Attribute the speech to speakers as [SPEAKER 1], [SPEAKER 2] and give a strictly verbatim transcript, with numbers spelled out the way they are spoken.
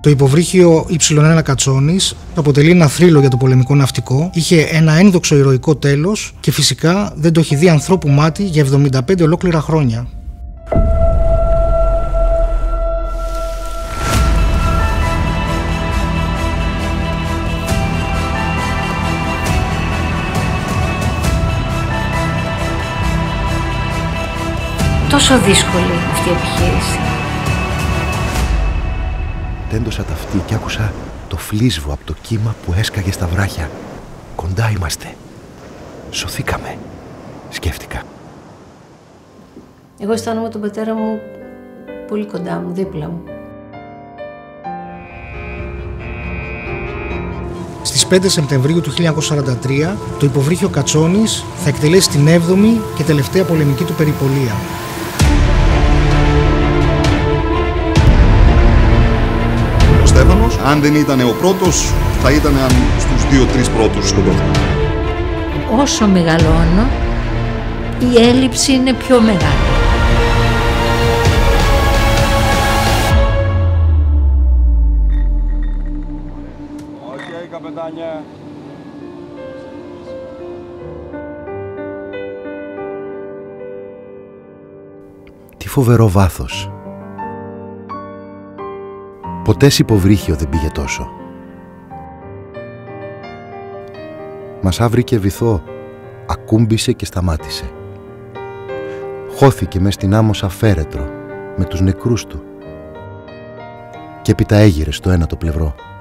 [SPEAKER 1] Το υποβρύχιο ι ένα Κατσόνης αποτελεί ένα θρύλο για το πολεμικό ναυτικό, είχε ένα ένδοξο ηρωικό τέλος και φυσικά δεν το έχει δει ανθρώπου μάτι για εβδομήντα πέντε ολόκληρα χρόνια.
[SPEAKER 2] Τόσο δύσκολη αυτή η επιχείρηση.
[SPEAKER 3] Τέντωσα τα αυτή και άκουσα το φλίσβο από το κύμα που έσκαγε στα βράχια. Κοντά είμαστε. Σωθήκαμε. Σκέφτηκα.
[SPEAKER 2] Εγώ αισθάνομαι τον πατέρα μου πολύ κοντά μου, δίπλα μου.
[SPEAKER 1] Στις πέντε Σεπτεμβρίου του χίλια εννιακόσια σαράντα τρία το υποβρύχιο Κατσόνης θα εκτελέσει την έβδομη και τελευταία πολεμική του περιπολία.
[SPEAKER 4] Ο Στέφανος, αν δεν ήταν ο πρώτος, θα ήταν στους δύο-τρεις πρώτους στον κόσμο.
[SPEAKER 5] Όσο μεγαλώνω, η έλλειψη είναι πιο μεγάλη.
[SPEAKER 4] Οκ, καπετάνια.
[SPEAKER 3] Τι φοβερό βάθος. Ποτέ σε υποβρύχιο δεν πήγε τόσο. Μας άβρηκε βυθό, ακούμπησε και σταμάτησε. Χώθηκε μες στην άμμο σαν φέρετρο, με τους νεκρούς του. Και έπειτα έγειρε στο ένα το πλευρό.